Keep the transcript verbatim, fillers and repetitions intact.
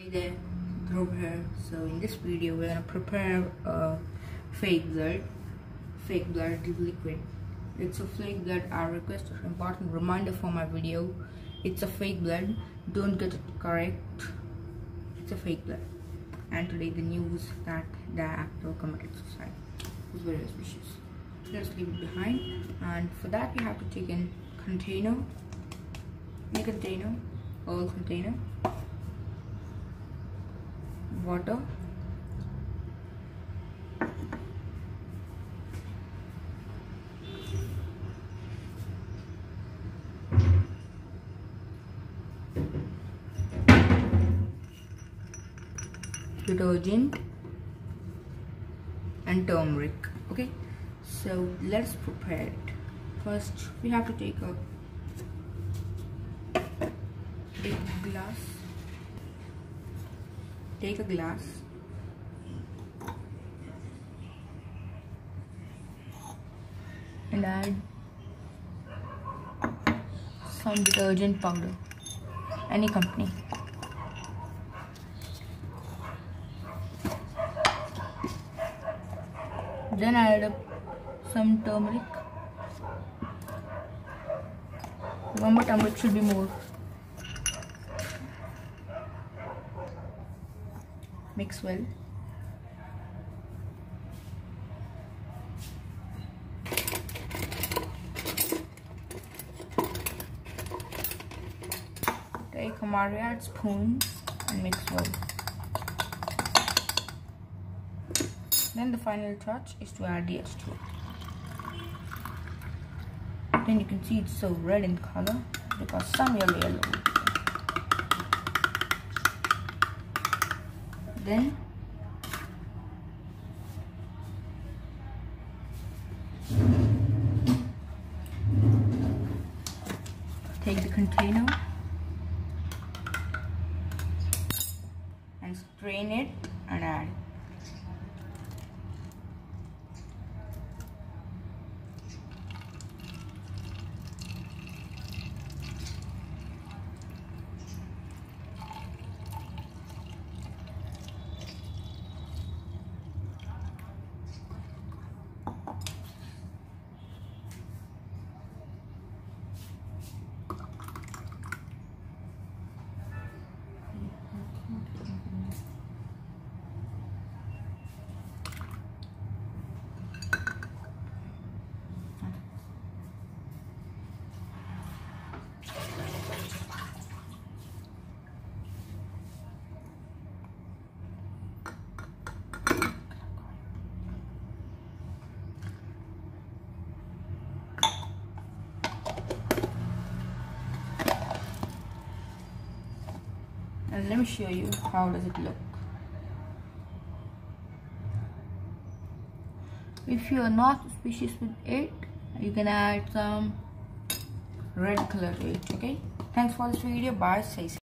Hey there, Dhruv here. So in this video we're gonna prepare a fake blood, fake blood liquid. It's a fake blood. I request an important reminder for my video. It's a fake blood. Don't get it correct. It's a fake blood. And today the news that the actor committed suicide was very suspicious. Let's leave it behind. And for that we have to take a container, a container, oil container. Water, detergent and turmeric. Okay, so let's prepare it. First we have to take a big glass. Take a glass and add some detergent powder, any company. Then add up some turmeric. Remember, turmeric should be more. Mix well. Take a Marriott spoon and mix well. Then the final touch is to add the H two O. Then you can see it's so red in color because some yellow yellow. Then take the container and strain it and add. And let me show you how does it look. If you are not suspicious with it, you can add some red color to it. Okay, thanks for this video. Bye. Stay safe.